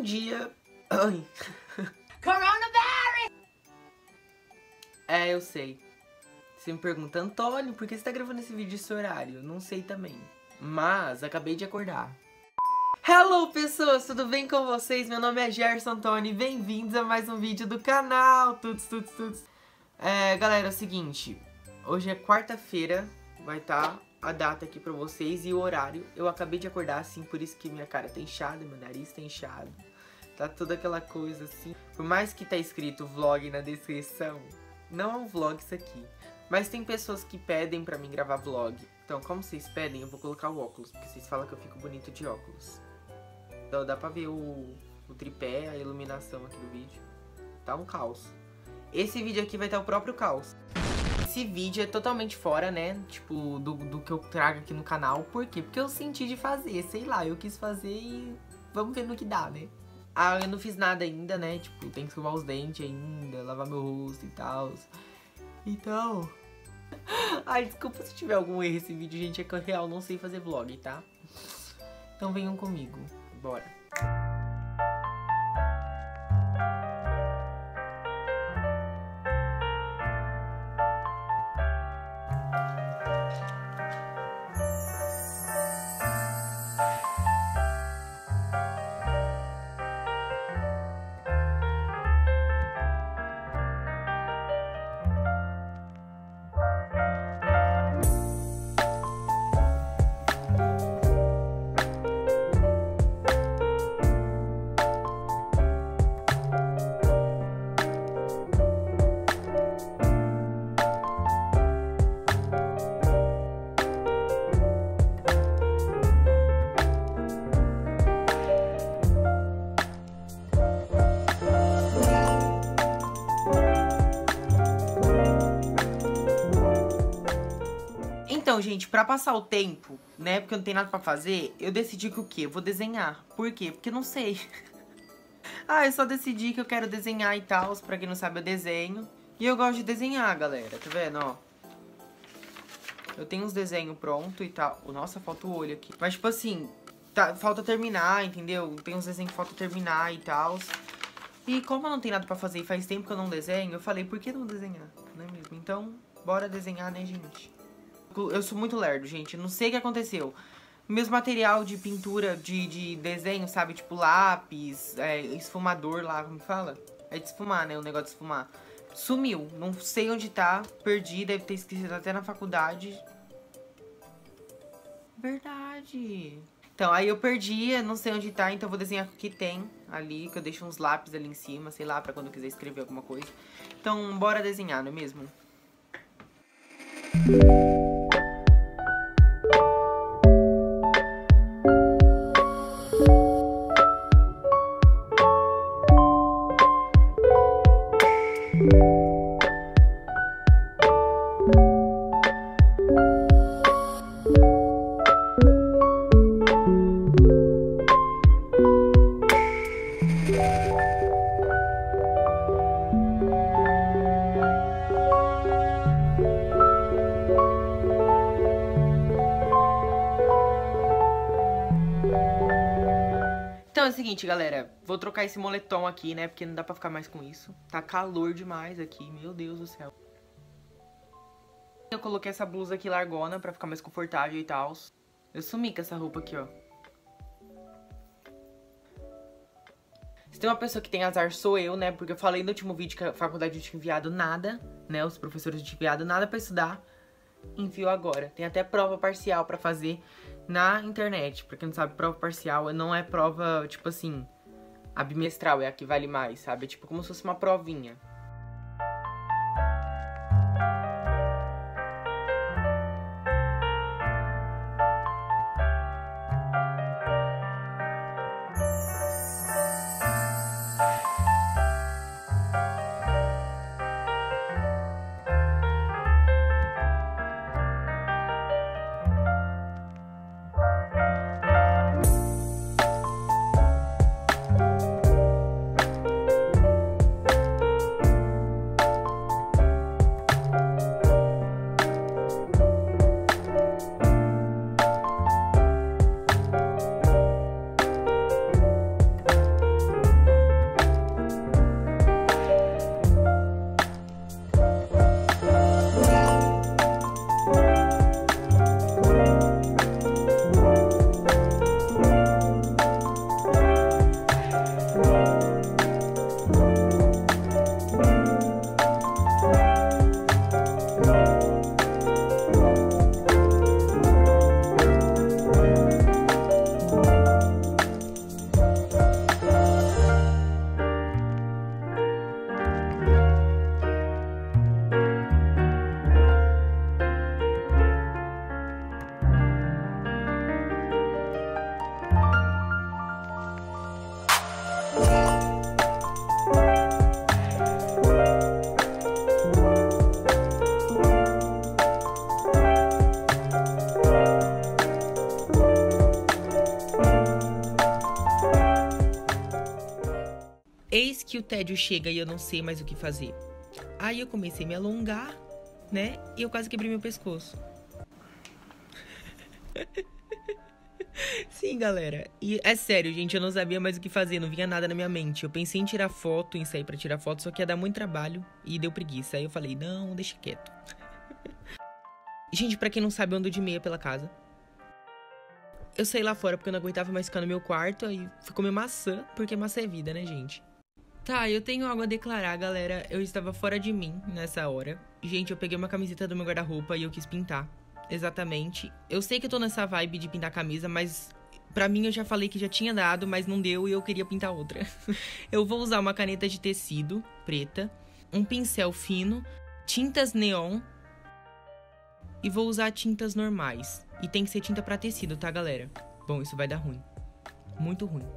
dia... Ai. Coronavirus! É, eu sei. Você me pergunta, Antônio, por que você tá gravando esse vídeo nesse horário? Não sei também. Mas acabei de acordar. Hello, pessoas! Tudo bem com vocês? Meu nome é Gerson Antônio e bem-vindos a mais um vídeo do canal. Galera, é o seguinte. Hoje é quarta-feira. Vai estar a data aqui pra vocês e o horário. Eu acabei de acordar assim, por isso que minha cara tá inchada, meu nariz tá inchado. Tá toda aquela coisa assim. Por mais que tá escrito vlog na descrição, não é um vlog isso aqui. Mas tem pessoas que pedem pra mim gravar vlog. Então, como vocês pedem, eu vou colocar o óculos, porque vocês falam que eu fico bonito de óculos. Então dá pra ver o tripé, a iluminação aqui do vídeo. Tá um caos. Esse vídeo aqui vai estar o próprio caos. Esse vídeo é totalmente fora, né? Tipo, do que eu trago aqui no canal. Por quê? Porque eu senti de fazer, sei lá. Eu quis fazer e vamos ver no que dá, né? Ah, eu não fiz nada ainda, né? Tipo, tem que escovar os dentes ainda, lavar meu rosto e tal. Então... Ai, desculpa se tiver algum erro esse vídeo, gente. É que eu real não sei fazer vlog, tá? Então venham comigo. Bora. Então, gente, pra passar o tempo, né, porque eu não tenho nada pra fazer, eu decidi que o quê? Eu vou desenhar. Por quê? Porque eu não sei. Eu só decidi que eu quero desenhar e tal. Pra quem não sabe, eu desenho. E eu gosto de desenhar, galera. Tá vendo, ó? Eu tenho uns desenhos prontos e tal. Nossa, falta o olho aqui. Mas, tipo assim, falta terminar, entendeu? Tem uns desenhos que falta terminar e tal. E como eu não tenho nada pra fazer e faz tempo que eu não desenho, eu falei, por que não desenhar? Não é mesmo? Então, bora desenhar, né, gente? Eu sou muito lerdo, gente. Não sei o que aconteceu. Meus material de pintura, de desenho, sabe? Tipo lápis, esfumador lá, como fala? É de esfumar, né? O negócio de esfumar. Sumiu. Não sei onde tá. Perdi. Deve ter esquecido até na faculdade. Verdade. Então, aí eu perdi. Não sei onde tá. Então eu vou desenhar com o que tem ali. Que eu deixo uns lápis ali em cima. Sei lá, pra quando eu quiser escrever alguma coisa. Então, bora desenhar, não é mesmo? Então é o seguinte, galera, vou trocar esse moletom aqui, né, porque não dá pra ficar mais com isso. Tá calor demais aqui, meu Deus do céu. Eu coloquei essa blusa aqui largona pra ficar mais confortável e tal. Eu sumi com essa roupa aqui, ó. Se tem uma pessoa que tem azar, sou eu, né, porque eu falei no último vídeo que a faculdade não tinha enviado nada, né, os professores não tinham enviado nada pra estudar. Enviou agora. Tem até prova parcial pra fazer na internet. Pra quem não sabe, prova parcial não é prova, tipo assim, a bimestral é a que vale mais, sabe? É tipo como se fosse uma provinha. tédio chega e eu não sei mais o que fazer? Aí eu comecei a me alongar, né? E eu quase quebrei meu pescoço. Sim, galera. E é sério, gente, eu não sabia mais o que fazer, não vinha nada na minha mente. Eu pensei em tirar foto, em sair pra tirar foto, só que ia dar muito trabalho e deu preguiça. Aí eu falei, não, deixa quieto. Gente, pra quem não sabe, eu ando de meia pela casa. Eu saí lá fora porque eu não aguentava mais ficar no meu quarto, aí fui comer maçã, porque maçã é vida, né, gente? Tá, eu tenho algo a declarar, galera. Eu estava fora de mim nessa hora. Gente, eu peguei uma camiseta do meu guarda-roupa e eu quis pintar. Exatamente. Eu sei que eu tô nessa vibe de pintar camisa, mas pra mim eu já falei que já tinha dado, mas não deu e eu queria pintar outra. Eu vou usar uma caneta de tecido preta, um pincel fino, tintas neon e vou usar tintas normais. E tem que ser tinta pra tecido, tá, galera? Bom, isso vai dar ruim. Muito ruim.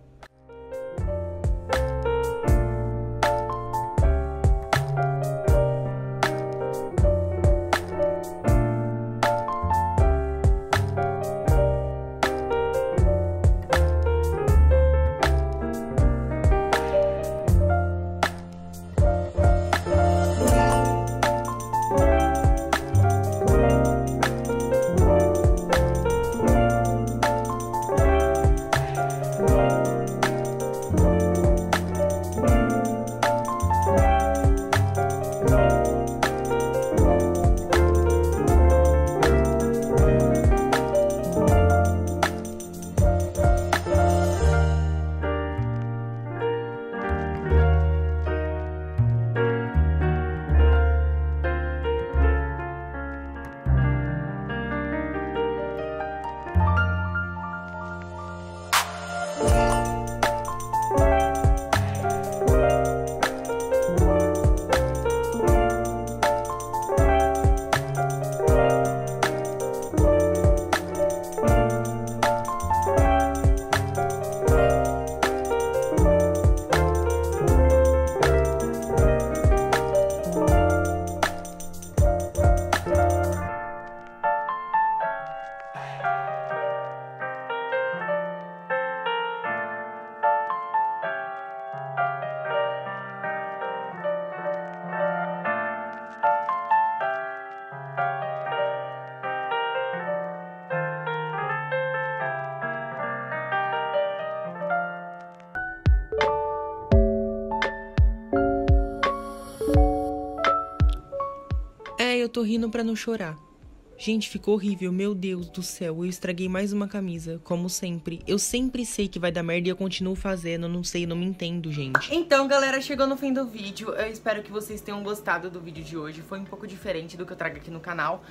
Eu tô rindo pra não chorar. Gente, ficou horrível, meu Deus do céu. Eu estraguei mais uma camisa, como sempre. Eu sempre sei que vai dar merda e eu continuo fazendo. Não sei, não me entendo, gente. Então, galera, chegou no fim do vídeo. Eu espero que vocês tenham gostado do vídeo de hoje. Foi um pouco diferente do que eu trago aqui no canal.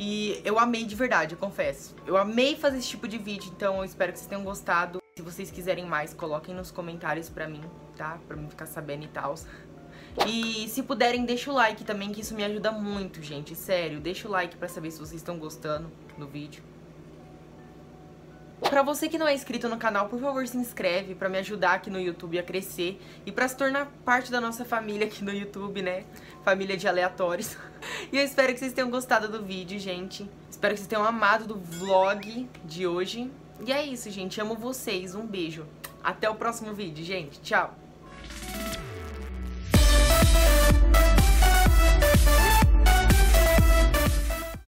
E eu amei de verdade, eu confesso. Eu amei fazer esse tipo de vídeo, então eu espero que vocês tenham gostado. Se vocês quiserem mais, coloquem nos comentários pra mim, tá? Pra mim ficar sabendo e tal. E se puderem, deixa o like também, que isso me ajuda muito, gente. Sério, deixa o like pra saber se vocês estão gostando do vídeo. Pra você que não é inscrito no canal, por favor, se inscreve pra me ajudar aqui no YouTube a crescer e pra se tornar parte da nossa família aqui no YouTube, né? Família de aleatórios. E eu espero que vocês tenham gostado do vídeo, gente. Espero que vocês tenham amado do vlog de hoje. E é isso, gente. Amo vocês. Um beijo. Até o próximo vídeo, gente. Tchau.